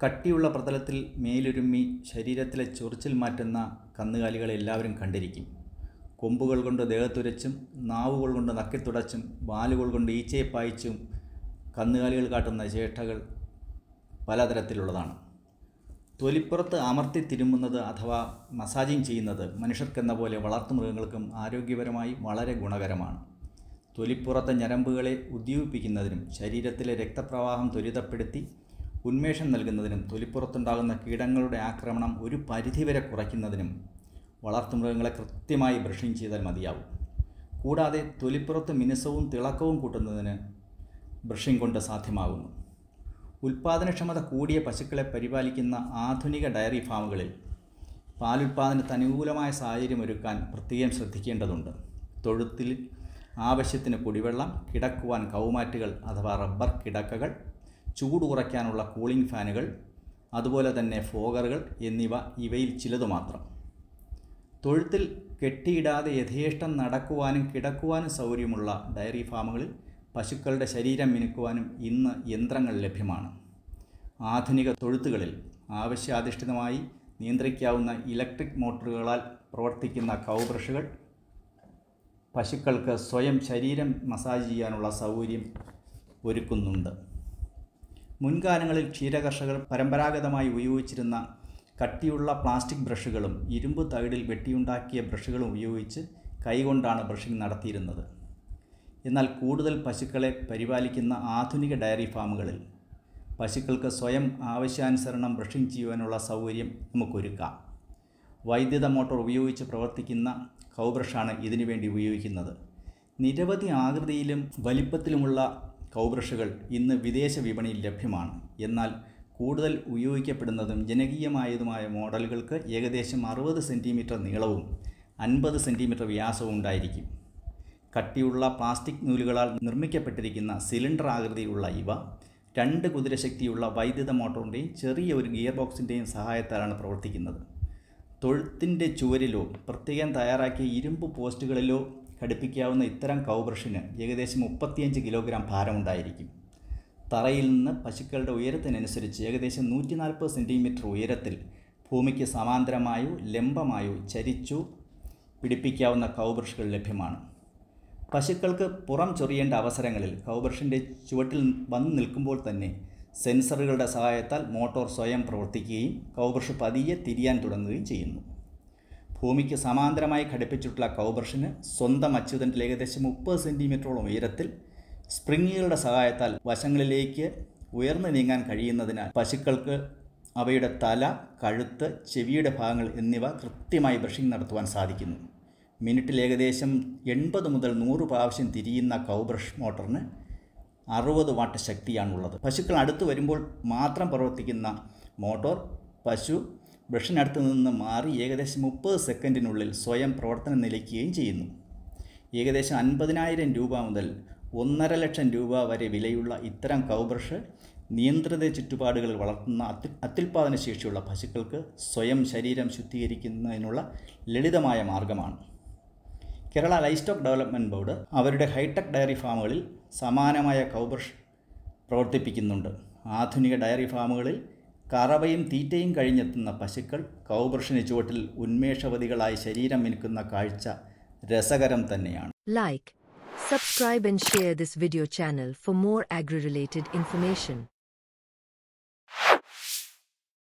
കട്ടിയുള്ള പ്രതലത്തിൽ മേലുരുമ്മി ശരീരത്തിലെ ചൊറിച്ചിൽ മാറ്റുന്ന കന്നുകാലികളെ എല്ലാവരും കണ്ടിരിക്കും. കൊമ്പുകൾ കൊണ്ട് ദേഹത്തുരച്ചും നാവുകൾ കൊണ്ട് നക്കിത്തുടച്ചും വാലുകൾ കൊണ്ട് ഈച്ചയെ പായിച്ചും കന്നുകാലികൾ കാട്ടുന്ന ചേഷ്ടകൾ പലതരത്തിലുള്ളതാണ്. തൊലിപ്പുറത്ത് അമർത്തി തിരുമുന്നത് അഥവാ മസാജിങ് ചെയ്യുന്നത് മനുഷ്യർക്കെന്ന പോലെ വളർത്തുമൃഗങ്ങൾക്കും ആരോഗ്യപരമായി വളരെ ഗുണകരമാണ്. തൊലിപ്പുറത്തെ ഞരമ്പുകളെ ഉദ്ദീപിപ്പിക്കുന്നതിനും ശരീരത്തിലെ രക്തപ്രവാഹം ത്വരിതപ്പെടുത്തി ഉന്മേഷം നൽകുന്നതിനും തൊലിപ്പുറത്തുണ്ടാകുന്ന കീടങ്ങളുടെ ആക്രമണം ഒരു പരിധിവരെ കുറയ്ക്കുന്നതിനും വളർത്തുമൃഗങ്ങളെ കൃത്യമായി ബ്രഷിങ് ചെയ്താൽ മതിയാവും. കൂടാതെ തൊലിപ്പുറത്ത് മിനുസവും തിളക്കവും കൂട്ടുന്നതിന് ബ്രഷിങ് കൊണ്ട് സാധ്യമാകുന്നു. ഉൽപ്പാദനക്ഷമത കൂടിയ പശുക്കളെ പരിപാലിക്കുന്ന ആധുനിക ഡയറി ഫാമുകളിൽ പാലുൽപാദനത്തിന് അനുകൂലമായ സാഹചര്യമൊരുക്കാൻ പ്രത്യേകം ശ്രദ്ധിക്കേണ്ടതുണ്ട്. തൊഴുത്തിൽ ആവശ്യത്തിന് കുടിവെള്ളം, കിടക്കുവാൻ കൗമാറ്റുകൾ അഥവാ റബ്ബർ കിടക്കകൾ, ചൂട് കുറയ്ക്കാനുള്ള കൂളിംഗ് ഫാനുകൾ, അതുപോലെ തന്നെ ഫോഗറുകൾ എന്നിവ ഇവയിൽ ചിലതു മാത്രം. തൊഴുത്തിൽ കെട്ടിയിടാതെ യഥേഷ്ടം നടക്കുവാനും കിടക്കുവാനും സൗകര്യമുള്ള ഡയറി ഫാമുകളിൽ പശുക്കളുടെ ശരീരം മിനുക്കുവാനും ഇന്ന് യന്ത്രങ്ങൾ ലഭ്യമാണ്. ആധുനിക തൊഴുത്തുകളിൽ ആവശ്യാധിഷ്ഠിതമായി നിയന്ത്രിക്കാവുന്ന ഇലക്ട്രിക് മോട്ടോറുകളാൽ പ്രവർത്തിക്കുന്ന കൗ ബ്രഷുകൾ പശുക്കൾക്ക് സ്വയം ശരീരം മസാജ് ചെയ്യാനുള്ള സൗകര്യം ഒരുക്കുന്നുണ്ട്. മുൻകാലങ്ങളിൽ ക്ഷീരകർഷകർ പരമ്പരാഗതമായി ഉപയോഗിച്ചിരുന്ന കട്ടിയുള്ള പ്ലാസ്റ്റിക് ബ്രഷുകളും ഇരുമ്പ് തകിടിൽ വെട്ടിയുണ്ടാക്കിയ ബ്രഷുകളും ഉപയോഗിച്ച് കൈകൊണ്ടാണ് ബ്രഷിംഗ് നടത്തിയിരുന്നത്. എന്നാൽ കൂടുതൽ പശുക്കളെ പരിപാലിക്കുന്ന ആധുനിക ഡയറി ഫാമുകളിൽ പശുക്കൾക്ക് സ്വയം ആവശ്യാനുസരണം ബ്രഷിംഗ് ചെയ്യുവാനുള്ള സൗകര്യം നമുക്കൊരുക്കാം. വൈദ്യുത മോട്ടോർ ഉപയോഗിച്ച് പ്രവർത്തിക്കുന്ന കൗ ബ്രഷാണ് ഇതിനുവേണ്ടി ഉപയോഗിക്കുന്നത്. നിരവധി ആകൃതിയിലും വലിപ്പത്തിലുമുള്ള കൗ ബ്രഷുകൾ ഇന്ന് വിദേശ വിപണിയിൽ ലഭ്യമാണ്. എന്നാൽ കൂടുതൽ ഉപയോഗിക്കപ്പെടുന്നതും ജനകീയമായതുമായ മോഡലുകൾക്ക് ഏകദേശം 60 സെൻറ്റിമീറ്റർ നീളവും 50 സെൻറ്റിമീറ്റർ വ്യാസവും ഉണ്ടായിരിക്കും. കട്ടിയുള്ള പ്ലാസ്റ്റിക് നൂലുകളാൽ നിർമ്മിക്കപ്പെട്ടിരിക്കുന്ന സിലിണ്ടർ ആകൃതിയിലുള്ള ഇവ 2 കുതിരശക്തിയുള്ള വൈദ്യുത മോട്ടോറിൻ്റെയും ചെറിയ ഒരു ഗിയർ ബോക്സിൻ്റെയും സഹായത്താലാണ് പ്രവർത്തിക്കുന്നത്. തൊഴുത്തിൻ്റെ ചുവരിലോ പ്രത്യേകം തയ്യാറാക്കിയ ഇരുമ്പ് പോസ്റ്റുകളിലോ ഘടിപ്പിക്കാവുന്ന ഇത്തരം കൗ ബ്രഷിന് ഏകദേശം 35 കിലോഗ്രാം ഭാരമുണ്ടായിരിക്കും. തറയിൽ നിന്ന് പശുക്കളുടെ ഉയരത്തിനനുസരിച്ച് ഏകദേശം 140 സെൻറ്റിമീറ്റർ ഉയരത്തിൽ ഭൂമിക്ക് സമാന്തരമായോ ലംബമായോ ചരിച്ചു പിടിപ്പിക്കാവുന്ന കൗ ബ്രഷുകൾ ലഭ്യമാണ്. പശുക്കൾക്ക് പുറം ചൊറിയേണ്ട അവസരങ്ങളിൽ കൗ ബ്രഷിൻ്റെ ചുവട്ടിൽ വന്നു നിൽക്കുമ്പോൾ തന്നെ സെൻസറുകളുടെ സഹായത്താൽ മോട്ടോർ സ്വയം പ്രവർത്തിക്കുകയും കൗ ബ്രഷ് പതിയെ തിരിയാൻ തുടങ്ങുകയും ചെയ്യുന്നു. ഭൂമിക്ക് സമാന്തരമായി ഘടിപ്പിച്ചിട്ടുള്ള കൗ ബ്രഷിന് സ്വന്തം അച്ചുതണ്ടിൽ ഏകദേശം 30 സെൻറ്റിമീറ്ററോളം ഉയരത്തിൽ സ്പ്രിങ്ങുകളുടെ സഹായത്താൽ വശങ്ങളിലേക്ക് ഉയർന്നു നീങ്ങാൻ കഴിയുന്നതിനാൽ പശുക്കൾക്ക് അവയുടെ തല, കഴുത്ത്, ചെവിയുടെ ഭാഗങ്ങൾ എന്നിവ കൃത്യമായി ബ്രഷിംഗ് നടത്തുവാൻ സാധിക്കുന്നു. മിനിറ്റിൽ ഏകദേശം 80 മുതൽ 100 പ്രാവശ്യം തിരിയുന്ന കൗ ബ്രഷ് മോട്ടറിന് 60 വാട്ട് ശക്തിയാണുള്ളത്. പശുക്കൾ അടുത്ത് വരുമ്പോൾ മാത്രം പ്രവർത്തിക്കുന്ന മോട്ടോർ പശു ബ്രഷിനടുത്ത് നിന്ന് മാറി ഏകദേശം 30 സെക്കൻഡിനുള്ളിൽ സ്വയം പ്രവർത്തനം നിലയ്ക്കുകയും ചെയ്യുന്നു. ഏകദേശം 50,000 രൂപ മുതൽ 1.5 ലക്ഷം രൂപ വരെ വിലയുള്ള ഇത്തരം കൗ ബ്രഷ് നിയന്ത്രിത ചുറ്റുപാടുകളിൽ വളർത്തുന്ന അത്യുൽപാദന ശേഷിയുള്ള പശുക്കൾക്ക് സ്വയം ശരീരം ശുദ്ധീകരിക്കുന്നതിനുള്ള ലളിതമായ മാർഗമാണ്. കേരള ലൈവ്സ്റ്റോക്ക് ഡെവലപ്മെൻറ്റ് ബോർഡ് അവരുടെ ഹൈടെക് ഡയറി ഫാമുകളിൽ സമാനമായ കൗ ബ്രഷ് പ്രവർത്തിപ്പിക്കുന്നുണ്ട്. ആധുനിക ഡയറി ഫാമുകളിൽ കറവയും തീറ്റയും കഴിഞ്ഞെത്തുന്ന പശുക്കൾ കൗ ബ്രഷിന് ചുവട്ടിൽ ഉന്മേഷവതികളായി ശരീരം മിനുക്കുന്ന കാഴ്ച രസകരം തന്നെയാണ്. Like, subscribe and share this video channel for more agri-related information.